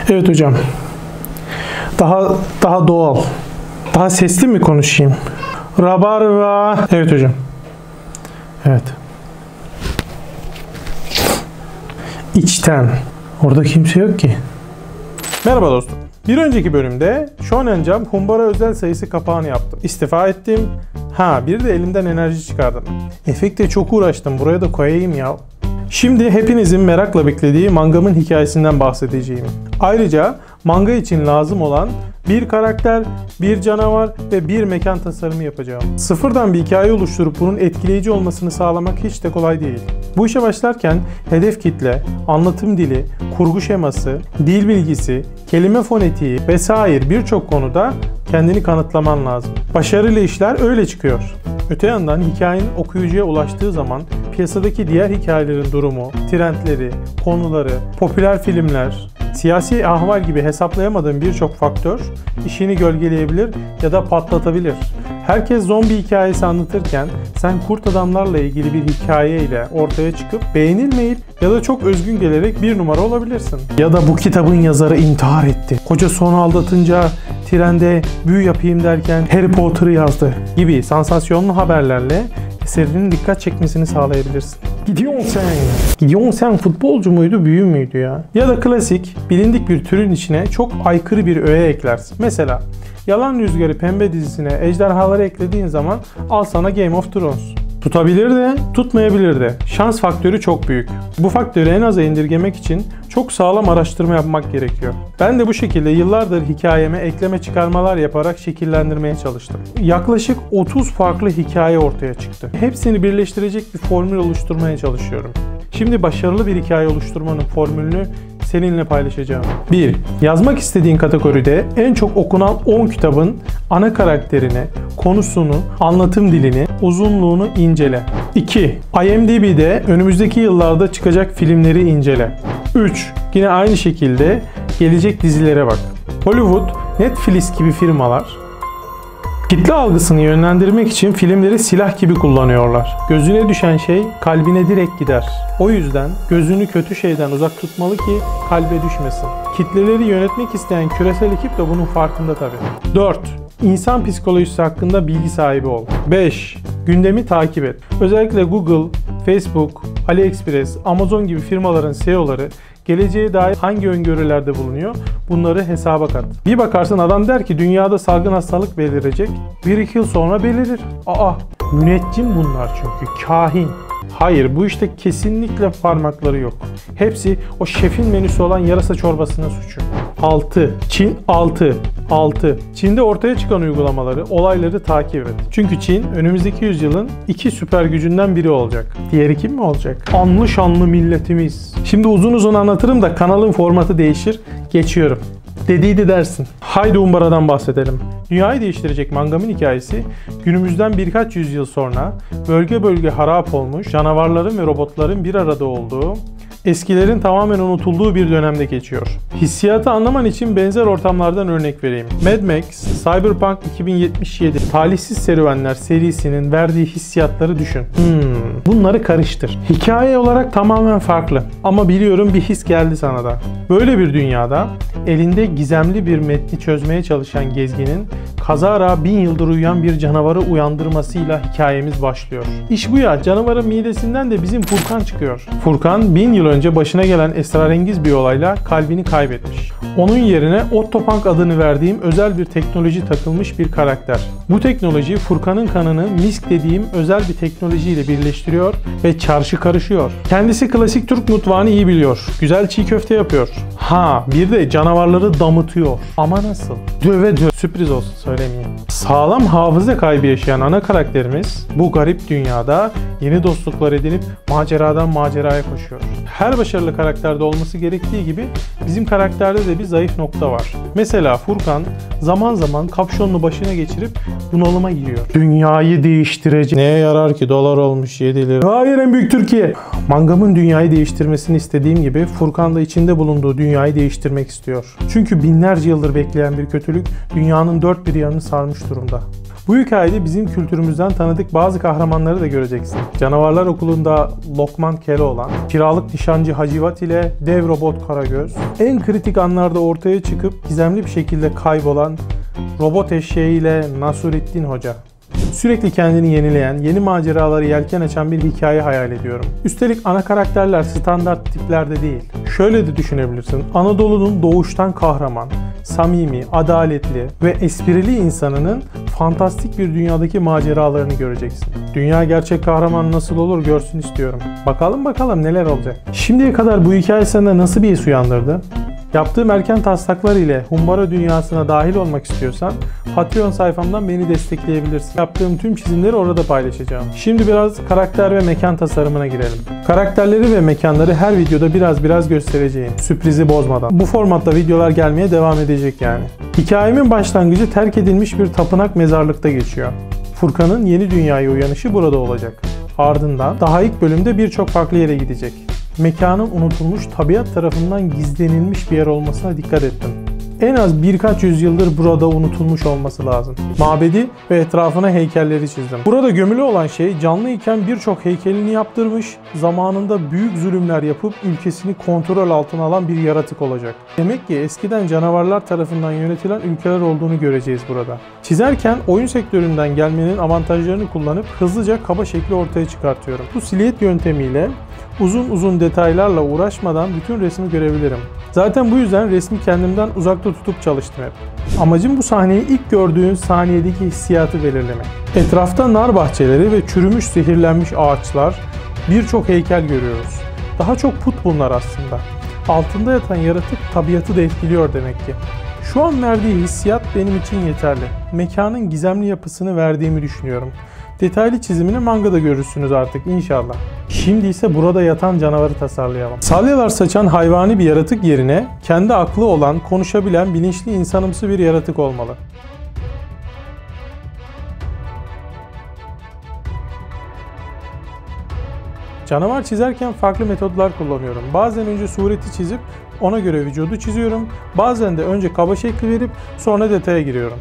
Evet hocam. Daha doğal. Daha sesli mi konuşayım? Rabarba. Evet hocam. Evet. İçten. Orada kimse yok ki. Merhaba dostum. Bir önceki bölümde Shonen Jump Humbara özel sayısı kapağını yaptım. İstifa ettim. Bir de elimden enerji çıkardım. Efekte çok uğraştım. Buraya da koyayım ya. Şimdi hepinizin merakla beklediği mangamın hikayesinden bahsedeceğim. Ayrıca manga için lazım olan bir karakter, bir canavar ve bir mekan tasarımı yapacağım. Sıfırdan bir hikaye oluşturup bunun etkileyici olmasını sağlamak hiç de kolay değil. Bu işe başlarken hedef kitle, anlatım dili, kurgu şeması, dil bilgisi, kelime fonetiği vesaire birçok konuda kendini kanıtlaman lazım. Başarılı işler öyle çıkıyor. Öte yandan hikayenin okuyucuya ulaştığı zaman piyasadaki diğer hikayelerin durumu, trendleri, konuları, popüler filmler, siyasi ahval gibi hesaplayamadığın birçok faktör işini gölgeleyebilir ya da patlatabilir. Herkes zombi hikayesi anlatırken sen kurt adamlarla ilgili bir hikayeyle ortaya çıkıp beğenilmeyip ya da çok özgün gelerek bir numara olabilirsin. Ya da bu kitabın yazarı intihar etti. Kocası onu aldatınca trende büyü yapayım derken Harry Potter'ı yazdı gibi sansasyonlu haberlerle eserinin dikkat çekmesini sağlayabilirsin. Gidiyorsun sen futbolcu muydu, büyü müydü ya? Ya da klasik, bilindik bir türün içine çok aykırı bir öğe eklersin. Mesela Yalan Rüzgarı Pembe dizisine ejderhaları eklediğin zaman al sana Game of Thrones. Tutabilir de, tutmayabilir de. Şans faktörü çok büyük. Bu faktörü en aza indirgemek için çok sağlam araştırma yapmak gerekiyor. Ben de bu şekilde yıllardır hikayeme ekleme çıkarmalar yaparak şekillendirmeye çalıştım. Yaklaşık 30 farklı hikaye ortaya çıktı. Hepsini birleştirecek bir formül oluşturmaya çalışıyorum. Şimdi başarılı bir hikaye oluşturmanın formülünü seninle paylaşacağım. 1. Yazmak istediğin kategoride en çok okunan 10 kitabın ana karakterini, konusunu, anlatım dilini, uzunluğunu incele. 2. IMDb'de önümüzdeki yıllarda çıkacak filmleri incele. 3. Yine aynı şekilde gelecek dizilere bak. Hollywood, Netflix gibi firmalar kitle algısını yönlendirmek için filmleri silah gibi kullanıyorlar. Gözüne düşen şey kalbine direkt gider. O yüzden gözünü kötü şeyden uzak tutmalı ki kalbe düşmesin. Kitleleri yönetmek isteyen küresel ekip de bunun farkında tabii. 4. İnsan psikolojisi hakkında bilgi sahibi ol. 5. Gündemi takip et. Özellikle Google, Facebook, AliExpress, Amazon gibi firmaların CEO'ları geleceğe dair hangi öngörülerde bulunuyor? Bunları hesaba kat. Bir bakarsın adam der ki dünyada salgın hastalık belirecek. 1-2 yıl sonra belirir. Müneccim bunlar çünkü. Kahin. Hayır, bu işte kesinlikle parmakları yok. Hepsi o şefin menüsü olan yarasa çorbasına suçu. 6. Çin 6. Çin'de ortaya çıkan uygulamaları, olayları takip et. Çünkü Çin önümüzdeki yüzyılın 2 süper gücünden biri olacak. Diğeri kim mi olacak? Anlı şanlı milletimiz. Şimdi uzun anlatırım da kanalın formatı değişir. Geçiyorum. Dediydi dersin. Haydi Humbara'dan bahsedelim. Dünyayı değiştirecek mangamın hikayesi günümüzden birkaç yüzyıl sonra bölge bölge harap olmuş canavarların ve robotların bir arada olduğu, eskilerin tamamen unutulduğu bir dönemde geçiyor. Hissiyatı anlaman için benzer ortamlardan örnek vereyim. Mad Max, Cyberpunk 2077, Talihsiz Serüvenler serisinin verdiği hissiyatları düşün. Bunları karıştır. Hikaye olarak tamamen farklı. Ama biliyorum bir his geldi sana da. Böyle bir dünyada elinde gizemli bir metni çözmeye çalışan gezginin kazara 1000 yıldır uyuyan bir canavarı uyandırmasıyla hikayemiz başlıyor. İş bu ya, canavarın midesinden de bizim Furkan çıkıyor. Furkan 1000 yıl önce başına gelen esrarengiz bir olayla kalbini kaybetmiş. Onun yerine Ottopunk adını verdiğim özel bir teknoloji takılmış bir karakter. Bu teknoloji Furkan'ın kanını misk dediğim özel bir teknolojiyle birleştiriyor ve çarşı karışıyor. Kendisi klasik Türk mutfağını iyi biliyor. Güzel çiğ köfte yapıyor. Bir de canavarları damıtıyor. Ama nasıl? Döve. Sürpriz olsun, söylemeyeyim. Sağlam hafıza kaybı yaşayan ana karakterimiz bu garip dünyada yeni dostluklar edinip maceradan maceraya koşuyor. Her başarılı karakterde olması gerektiği gibi bizim karakterde de bir zayıf nokta var. Mesela Furkan zaman zaman kapşonunu başına geçirip bunalıma giriyor. Dünyayı değiştirecek. Neye yarar ki dolar olmuş 7 lira. Hayır, en büyük Türkiye. Mangamın dünyayı değiştirmesini istediğim gibi Furkan da içinde bulunduğu dünyayı değiştirmek istiyor. Çünkü binlerce yıldır bekleyen bir kötülük dünyanın dört bir yanını sarmış durumda. Bu hikayede bizim kültürümüzden tanıdık bazı kahramanları da göreceksin. Canavarlar Okulu'nda Lokman Keloğlan, kiralık nişancı Hacivat ile dev robot Karagöz, en kritik anlarda ortaya çıkıp gizemli bir şekilde kaybolan robot eşeği ile Nasrettin Hoca. Sürekli kendini yenileyen, yeni maceraları yelken açan bir hikaye hayal ediyorum. Üstelik ana karakterler standart tiplerde değil. Şöyle de düşünebilirsin. Anadolu'nun doğuştan kahraman, samimi, adaletli ve esprili insanının fantastik bir dünyadaki maceralarını göreceksin. Dünya gerçek kahraman nasıl olur görsün istiyorum. Bakalım neler olacak. Şimdiye kadar bu hikaye sende nasıl bir his uyandırdı? Yaptığım erken taslaklar ile Humbara dünyasına dahil olmak istiyorsan Patreon sayfamdan beni destekleyebilirsin. Yaptığım tüm çizimleri orada paylaşacağım. Şimdi biraz karakter ve mekan tasarımına girelim. Karakterleri ve mekanları her videoda biraz göstereceğim. Sürprizi bozmadan. Bu formatta videolar gelmeye devam edecek yani. Hikayemin başlangıcı terk edilmiş bir tapınak mezarlıkta geçiyor. Furkan'ın yeni dünyaya uyanışı burada olacak. Ardından daha ilk bölümde birçok farklı yere gidecek. Mekanın unutulmuş, tabiat tarafından gizlenilmiş bir yer olmasına dikkat ettim. En az birkaç yüzyıldır burada unutulmuş olması lazım. Mabedi ve etrafına heykelleri çizdim. Burada gömülü olan şey canlı iken birçok heykelini yaptırmış, zamanında büyük zulümler yapıp ülkesini kontrol altına alan bir yaratık olacak. Demek ki eskiden canavarlar tarafından yönetilen ülkeler olduğunu göreceğiz burada. Çizerken oyun sektöründen gelmenin avantajlarını kullanıp hızlıca kaba şekli ortaya çıkartıyorum. Bu silüet yöntemiyle uzun detaylarla uğraşmadan bütün resmi görebilirim. Zaten bu yüzden resmi kendimden uzakta tutup çalıştım hep. Amacım bu sahneyi ilk gördüğün saniyedeki hissiyatı belirlemek. Etrafta nar bahçeleri ve çürümüş zehirlenmiş ağaçlar, birçok heykel görüyoruz. Daha çok put bunlar aslında. Altında yatan yaratık tabiatı da etkiliyor demek ki. Şu an verdiği hissiyat benim için yeterli. Mekanın gizemli yapısını verdiğimi düşünüyorum. Detaylı çizimini mangada görürsünüz artık inşallah. Şimdi ise burada yatan canavarı tasarlayalım. Salyalar saçan hayvani bir yaratık yerine kendi aklı olan, konuşabilen, bilinçli insanımsı bir yaratık olmalı. Canavar çizerken farklı metodlar kullanıyorum. Bazen önce sureti çizip ona göre vücudu çiziyorum. Bazen de önce kaba şekli verip sonra detaya giriyorum.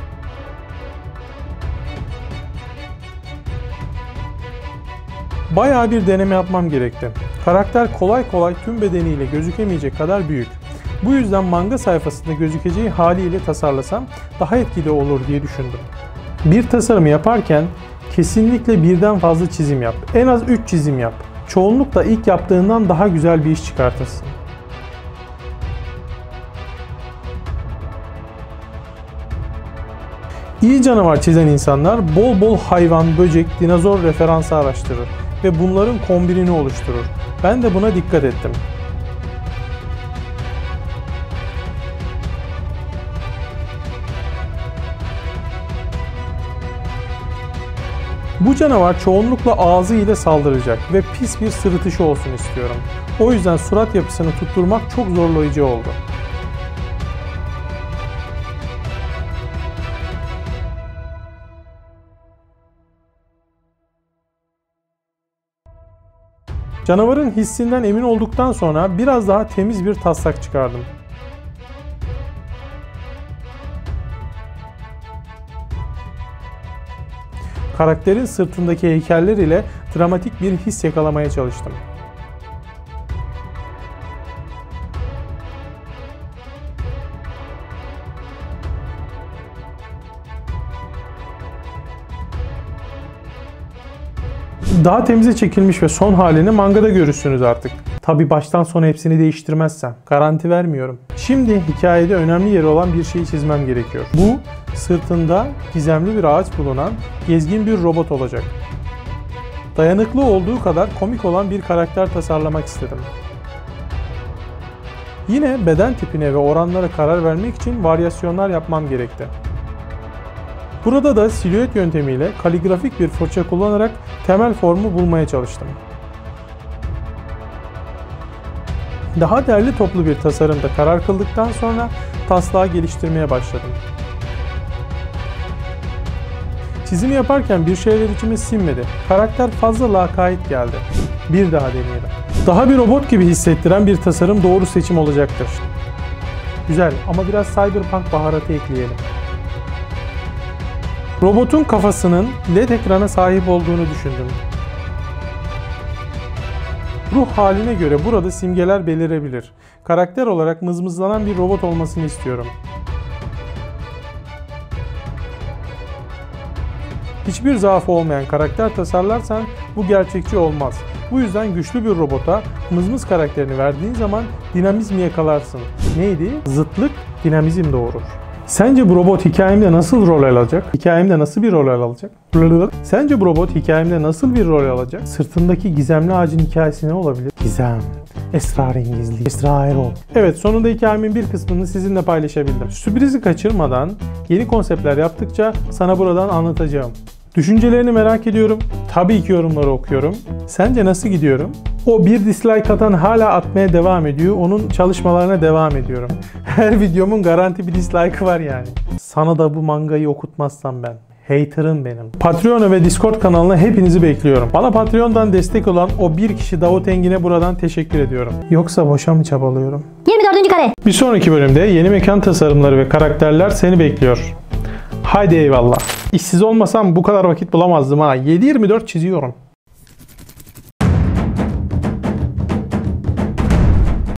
Bayağı bir deneme yapmam gerekti. Karakter kolay tüm bedeniyle gözükemeyecek kadar büyük. Bu yüzden manga sayfasında gözükeceği haliyle tasarlasam daha etkili olur diye düşündüm. Bir tasarımı yaparken kesinlikle birden fazla çizim yap. En az 3 çizim yap. Çoğunlukla ilk yaptığından daha güzel bir iş çıkartırsın. İyi canavar çizen insanlar bol hayvan, böcek, dinozor referansı araştırır ve bunların kombinini oluşturur. Ben de buna dikkat ettim. Bu canavar çoğunlukla ağzı ile saldıracak ve pis bir sırıtışı olsun istiyorum. O yüzden surat yapısını tutturmak çok zorlayıcı oldu. Canavarın hissinden emin olduktan sonra biraz daha temiz bir taslak çıkardım. Karakterin sırtındaki heykeller ile dramatik bir his yakalamaya çalıştım. Daha temize çekilmiş ve son halini mangada görürsünüz artık. Tabi baştan sona hepsini değiştirmezsem. Garanti vermiyorum. Şimdi hikayede önemli yeri olan bir şeyi çizmem gerekiyor. Bu sırtında gizemli bir ağaç bulunan gezgin bir robot olacak. Dayanıklı olduğu kadar komik olan bir karakter tasarlamak istedim. Yine beden tipine ve oranlara karar vermek için varyasyonlar yapmam gerekti. Burada da silüet yöntemiyle kaligrafik bir fırça kullanarak temel formu bulmaya çalıştım. Daha derli toplu bir tasarımda karar kıldıktan sonra taslağı geliştirmeye başladım. Çizimi yaparken bir şeyler içime sinmedi. Karakter fazla lakayt geldi. Bir daha deneyelim. Daha bir robot gibi hissettiren bir tasarım doğru seçim olacaktır. Güzel ama biraz cyberpunk baharatı ekleyelim. Robotun kafasının LED ekrana sahip olduğunu düşündüm. Ruh haline göre burada simgeler belirebilir. Karakter olarak mızmızlanan bir robot olmasını istiyorum. Hiçbir zaafı olmayan karakter tasarlarsan bu gerçekçi olmaz. Bu yüzden güçlü bir robota mızmız karakterini verdiğin zaman dinamizmi yakalarsın. Neydi? Zıtlık dinamizm doğurur. Sence bu robot hikayemde nasıl rol alacak? Hikayemde nasıl bir rol alacak? Sence bu robot hikayemde nasıl bir rol alacak? Sırtındaki gizemli ağacın hikayesi ne olabilir? Gizem, esrarengizlik, Esra Erol. Evet, sonunda hikayemin bir kısmını sizinle paylaşabildim. Sürprizi kaçırmadan yeni konseptler yaptıkça sana buradan anlatacağım. Düşüncelerini merak ediyorum. Tabii ki yorumları okuyorum. Sence nasıl gidiyorum? O bir dislike atan hala atmaya devam ediyor. Onun çalışmalarına devam ediyorum. Her videomun garanti bir dislike'ı var yani. Sana da bu mangayı okutmazsam ben. Hater'ım benim. Patreon ve Discord kanalına hepinizi bekliyorum. Bana Patreon'dan destek olan o bir kişi Davut Engin'e buradan teşekkür ediyorum. Yoksa boşa mı çabalıyorum? 24. kare. Bir sonraki bölümde yeni mekan tasarımları ve karakterler seni bekliyor. Haydi eyvallah. İşsiz olmasam bu kadar vakit bulamazdım ha. 7/24 çiziyorum.